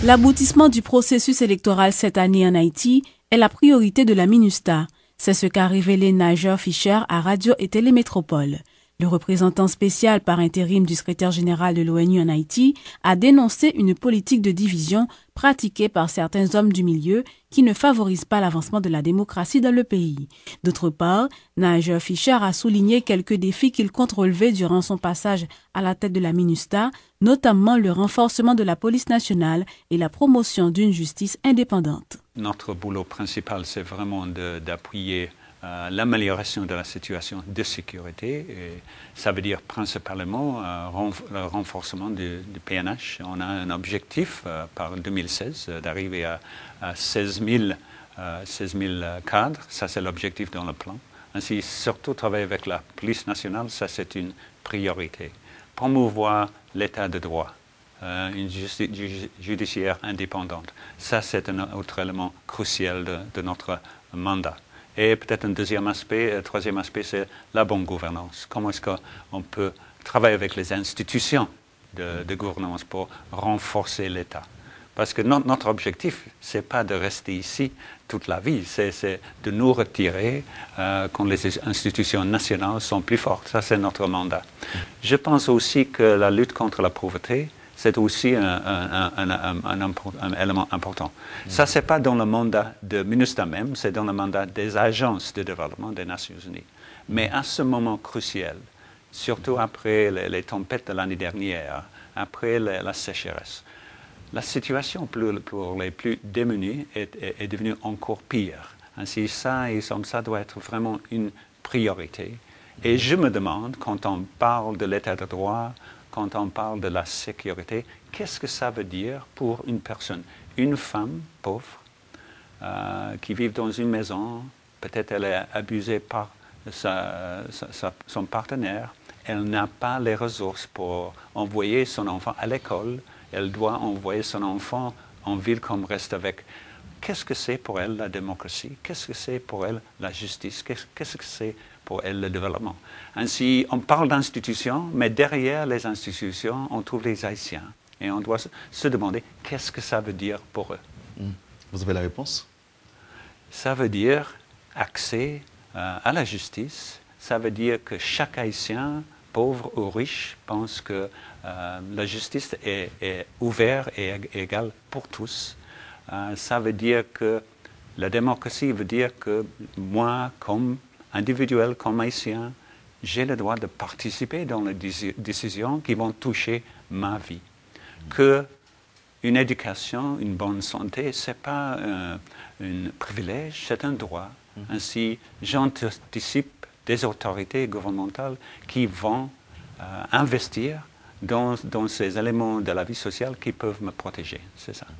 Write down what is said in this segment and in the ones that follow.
L'aboutissement du processus électoral cette année en Haïti est la priorité de la MINUSTAH. C'est ce qu'a révélé Nigel Fisher à Radio et Télémétropole. Le représentant spécial par intérim du secrétaire général de l'ONU en Haïti a dénoncé une politique de division pratiquée par certains hommes du milieu qui ne favorise pas l'avancement de la démocratie dans le pays. D'autre part, Nigel Fisher a souligné quelques défis qu'il compte relever durant son passage à la tête de la MINUSTAH, notamment le renforcement de la police nationale et la promotion d'une justice indépendante. Notre boulot principal, c'est vraiment d'appuyer l'amélioration de la situation de sécurité. Et ça veut dire principalement le renforcement du PNH. On a un objectif par 2016 d'arriver à 16 000 cadres. Ça, c'est l'objectif dans le plan. Ainsi, surtout travailler avec la police nationale, ça, c'est une priorité. Promouvoir l'état de droit, une justice judiciaire indépendante. Ça, c'est un autre élément crucial de notre mandat. Et peut-être un troisième aspect, c'est la bonne gouvernance. Comment est-ce qu'on peut travailler avec les institutions de gouvernance pour renforcer l'État? Parce que notre objectif, ce n'est pas de rester ici toute la vie, c'est de nous retirer quand les institutions nationales sont plus fortes. Ça, c'est notre mandat. Je pense aussi que la lutte contre la pauvreté, c'est aussi un élément important. Ça, ce n'est pas dans le mandat de MINUSTAH même, c'est dans le mandat des agences de développement des Nations Unies. Mais à ce moment crucial, surtout après les tempêtes de l'année dernière, après la sécheresse, la situation pour les plus démunis est devenue encore pire. Ainsi, ça doit être vraiment une priorité. Et je me demande, quand on parle de l'état de droit, quand on parle de la sécurité, qu'est-ce que ça veut dire pour une personne, une femme pauvre qui vit dans une maison, peut-être elle est abusée par son partenaire, elle n'a pas les ressources pour envoyer son enfant à l'école, elle doit envoyer son enfant en ville comme Restavek. Qu'est-ce que c'est pour elle la démocratie? Qu'est-ce que c'est pour elle la justice? Qu'est-ce que c'est pour elle le développement? Ainsi, on parle d'institutions, mais derrière les institutions, on trouve les Haïtiens. Et on doit se demander qu'est-ce que ça veut dire pour eux. Vous avez la réponse? Ça veut dire accès à la justice. Ça veut dire que chaque Haïtien, pauvre ou riche, pense que la justice est ouverte et égale pour tous. Ça veut dire que la démocratie veut dire que moi, comme individuel, comme haïtien, j'ai le droit de participer dans les décisions qui vont toucher ma vie. Que une éducation, une bonne santé, ce n'est pas un privilège, c'est un droit. Ainsi, j'anticipe des autorités gouvernementales qui vont investir dans ces éléments de la vie sociale qui peuvent me protéger. C'est ça.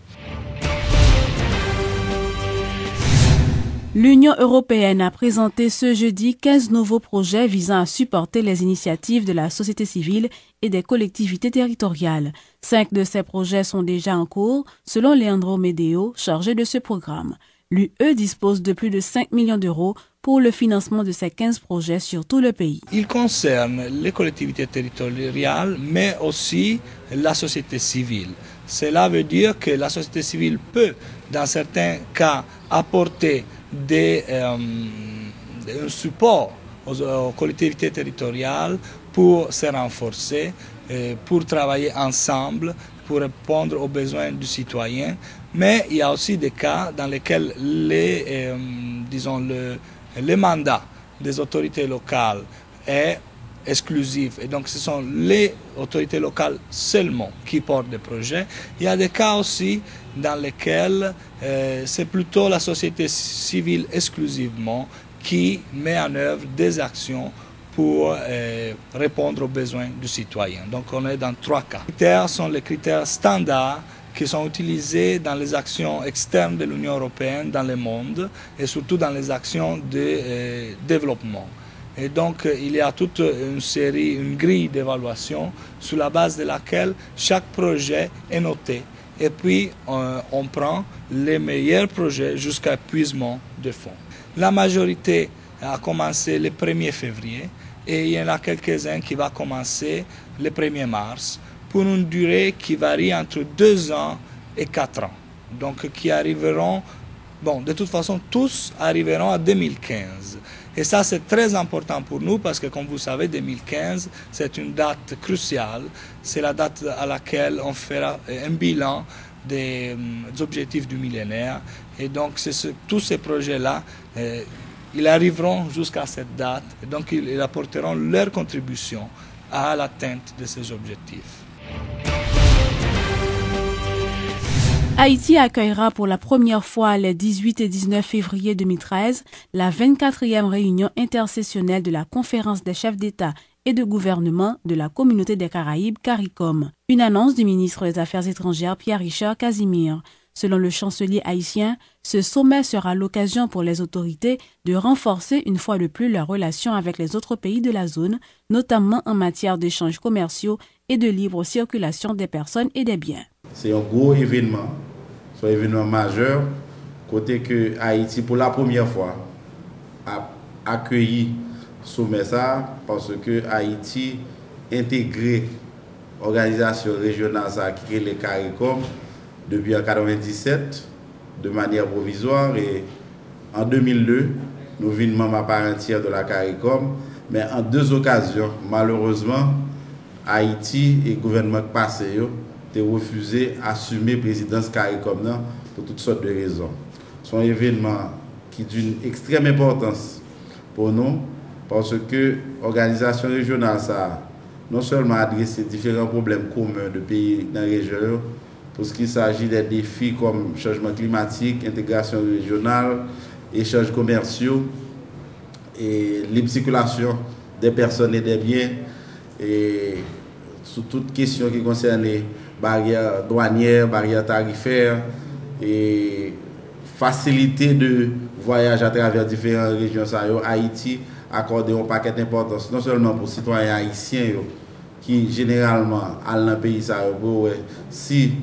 L'Union européenne a présenté ce jeudi 15 nouveaux projets visant à supporter les initiatives de la société civile et des collectivités territoriales. 5 de ces projets sont déjà en cours, selon Leandro Medeo, chargé de ce programme. L'UE dispose de plus de 5 millions d'euros pour le financement de ces 15 projets sur tout le pays. Il concerne les collectivités territoriales, mais aussi la société civile. Cela veut dire que la société civile peut, dans certains cas, apporter un support aux collectivités territoriales pour se renforcer, pour travailler ensemble, pour répondre aux besoins du citoyen. Mais il y a aussi des cas dans lesquels le mandat des autorités locales est exclusif. Et donc ce sont les autorités locales seulement qui portent des projets. Il y a des cas aussi dans lesquels c'est plutôt la société civile exclusivement qui met en œuvre des actions pour répondre aux besoins du citoyen. Donc on est dans 3 cas. Les critères sont les critères standards qui sont utilisés dans les actions externes de l'Union européenne dans le monde et surtout dans les actions de développement. Et donc il y a toute une grille d'évaluation sur la base de laquelle chaque projet est noté. Et puis on prend les meilleurs projets jusqu'à épuisement de fonds. La majorité a commencé le 1er février et il y en a quelques-uns qui vont commencer le 1er mars pour une durée qui varie entre 2 ans et 4 ans. Donc qui arriveront, bon, de toute façon, tous arriveront à 2015. Et ça, c'est très important pour nous parce que, comme vous savez, 2015, c'est une date cruciale. C'est la date à laquelle on fera un bilan des objectifs du millénaire. Et donc, tous ces projets-là, ils arriveront jusqu'à cette date. Et donc, ils apporteront leur contribution à l'atteinte de ces objectifs. Haïti accueillera pour la première fois les 18 et 19 février 2013 la 24e réunion intersessionnelle de la Conférence des chefs d'État et de gouvernement de la Communauté des Caraïbes, CARICOM. Une annonce du ministre des Affaires étrangères Pierre-Richard Casimir. Selon le chancelier haïtien, ce sommet sera l'occasion pour les autorités de renforcer une fois de plus leurs relations avec les autres pays de la zone, notamment en matière d'échanges commerciaux et de libre circulation des personnes et des biens. C'est un gros événement, c'est un événement majeur, côté que Haïti, pour la première fois, a accueilli ce sommet ça, parce que Haïti intégré l'organisation régionale qui est le CARICOM depuis 1997 de manière provisoire, et en 2002, nous venons membre à part entière de la CARICOM, mais en 2 occasions, malheureusement, Haïti et le gouvernement passé ont refusé d'assumer la présidence CARICOM pour toutes sortes de raisons. C'est un événement qui est d'une extrême importance pour nous, parce que l'organisation régionale, ça, non seulement adresse différents problèmes communs de pays dans la région, pour ce qui s'agit des défis comme changement climatique, intégration régionale, échanges commerciaux et libre circulation des personnes et des biens, et sur toutes questions qui concernent les barrières douanières, barrières tarifaires et facilité de voyage à travers différentes régions. Haïti accorde un paquet d'importance, non seulement pour les citoyens haïtiens qui généralement allent dans le pays, si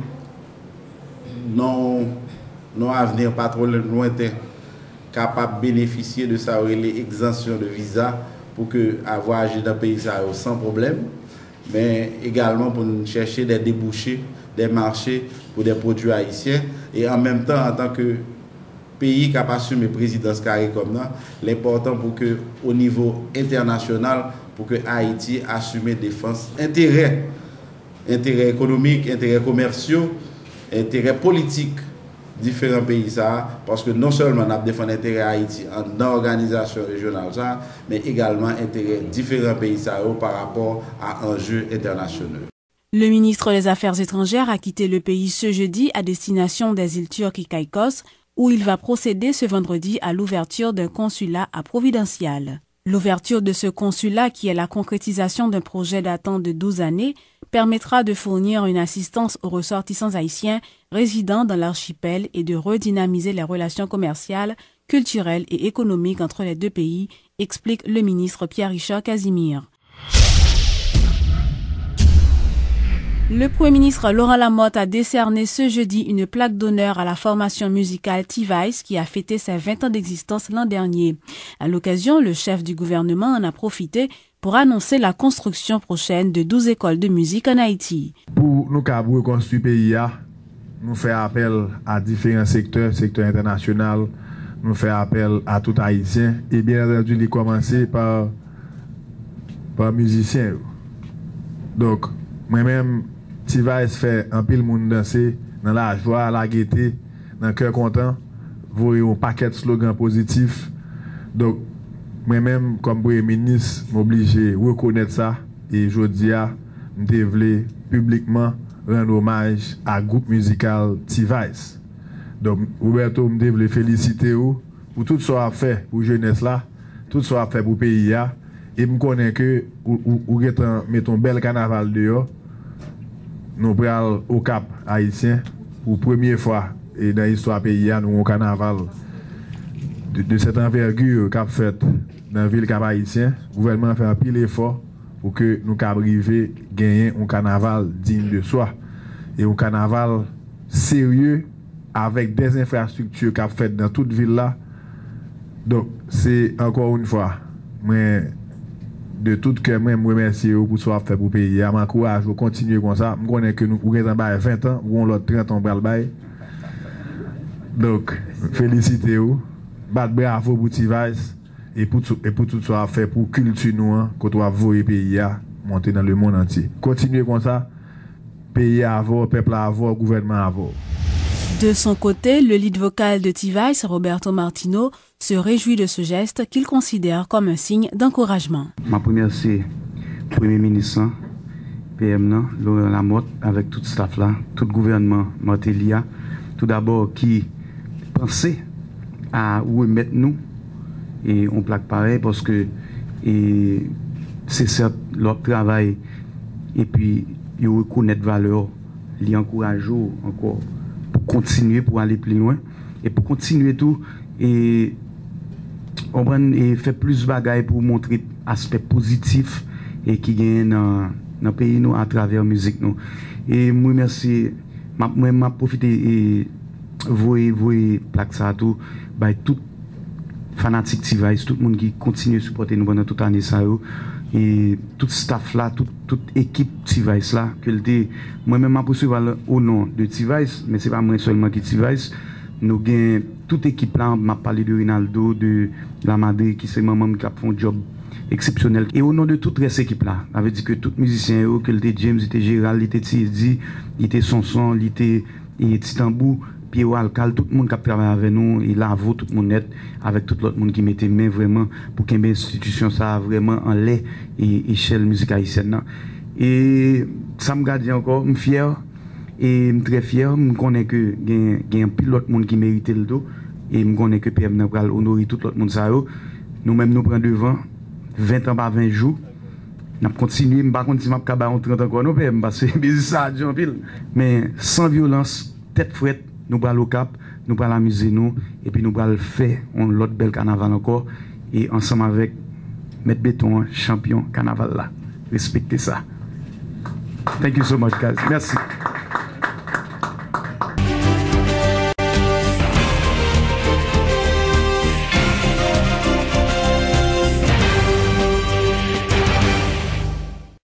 non avenir pas trop lointain, capable de bénéficier de ça, les exemptions de visa pour que avoir agi dans le pays sans problème, mais également pour chercher des débouchés, des marchés pour des produits haïtiens, et en même temps, en tant que pays qui a assumé la présidence CARICOM, l'important pour que, au niveau international, pour que Haïti assume défense, intérêts économiques, intérêts commerciaux, intérêts politiques différents pays, parce que non seulement on a défendu l'intérêt Haïti en organisation régionale, mais également intérêt différents pays par rapport à enjeux internationaux. Le ministre des Affaires étrangères a quitté le pays ce jeudi à destination des îles Turques et Caïcos, où il va procéder ce vendredi à l'ouverture d'un consulat à Providenciales. L'ouverture de ce consulat, qui est la concrétisation d'un projet datant de 12 années, permettra de fournir une assistance aux ressortissants haïtiens résidant dans l'archipel et de redynamiser les relations commerciales, culturelles et économiques entre les 2 pays, explique le ministre Pierre-Richard Casimir. Le Premier ministre Laurent Lamotte a décerné ce jeudi une plaque d'honneur à la formation musicale T-Vice qui a fêté ses 20 ans d'existence l'an dernier. À l'occasion, le chef du gouvernement en a profité pour annoncer la construction prochaine de 12 écoles de musique en Haïti. Pour nous reconstruire le pays, nous faisons appel à différents secteurs internationaux, nous faisons appel à tout Haïtien, et bien entendu, il commencer par musiciens. Donc, moi-même, T-Vice fait un pile monde danser dans la joie, la gaieté, dans le cœur content. Vous voyez un paquet de slogans positifs. Donc, moi-même, comme Premier ministre, m'oblige à reconnaître ça. Et je dis, je voulais publiquement rendre hommage à groupe musical T-Vice. Donc, Roberto, je voulais féliciter vous pour tout ce qu'on a fait pour la jeunesse là, tout ce qu'on a fait pour le pays. Et je connais que vous mettez un bel carnaval dehors. Nous prenons au Cap haïtien pour la première fois et dans l'histoire du pays, nous avons un carnaval de cette envergure qu'a fait dans la ville Cap haïtien. Le gouvernement fait un pile effort pour que nous arrivions à gagner un carnaval digne de soi. Et un carnaval sérieux avec des infrastructures qu'a fait dans toute ville là. Donc, c'est encore une fois, mais de tout cœur, moi, je remercie pour ce que vous fait pour le pays. Je m'encourage à continuer comme ça. Je connais que nous avons 20 ans, nous avons l'autre 30 ans pour le bail. Donc, félicitez vous. Bravo pour T-Vice et pour tout ce que vous fait pour culture nous, quand vous voyez le pays monter dans le monde entier. Continuez comme ça. Pays à avoir, peuple à avoir, gouvernement à avoir. De son côté, le lead vocal de T-Vice, Roberto Martino, se réjouit de ce geste qu'il considère comme un signe d'encouragement. Ma première, c'est le Premier ministre, PM, Laurent Lamotte, avec tout le staff là, tout le gouvernement, Martelia, tout d'abord qui pensait à où mettre nous et on plaque pareil parce que c'est certes leur travail et puis ils reconnaissent valeur, ils encouragent encore pour continuer, pour aller plus loin et pour continuer tout et on fait plus de bagailles pour montrer aspect positif et qui gagne dans le pays nous à travers la musique nous. Et moi merci, moi profiter et voyer plaque ça tout by tout fanatique T-Vice, tout le monde qui continue à supporter nous pendant toute l'année ça et tout staff là, toute équipe T-Vice là que moi-même m'a poursuivi au nom de T-Vice, mais c'est pas moi seulement qui T-Vice. Nous gagnons toute équipe là, m'a parlé de Rinaldo, de la Madrid qui c'est maman qui a fait un job exceptionnel. Et au nom de toute cette équipe là, ça veut dire que tout musicien que était James, il était Gérald, il était Tiedi, il était Sonson, il était Titambou, Pierre Alcal, tout le monde qui a travaillé avec nous, il a avoué tout le monde net avec tout l'autre monde qui mettait main vraiment pour qu'une institution ça vraiment en lait et échelle musique haïtienne. Et ça me garde encore, je suis fier. Et je suis très fier, je connais que il y a un pilote monde qui mérite le dos et je connais que PM va honorer tout l'autre monde ça. Nous-mêmes nous prenons devant 20 ans par 20 jours. Nous continuons, je ne sais pas si je vais en 30 encore non PM parce que c'est ça en pile. Mais sans violence, tête frette, nous allons au cap, nous allons amuser nous et puis nous allons faire l'autre bel carnaval encore et ensemble avec Maître Béton, champion carnaval là. Respectez ça. Thank you so much guys. Merci.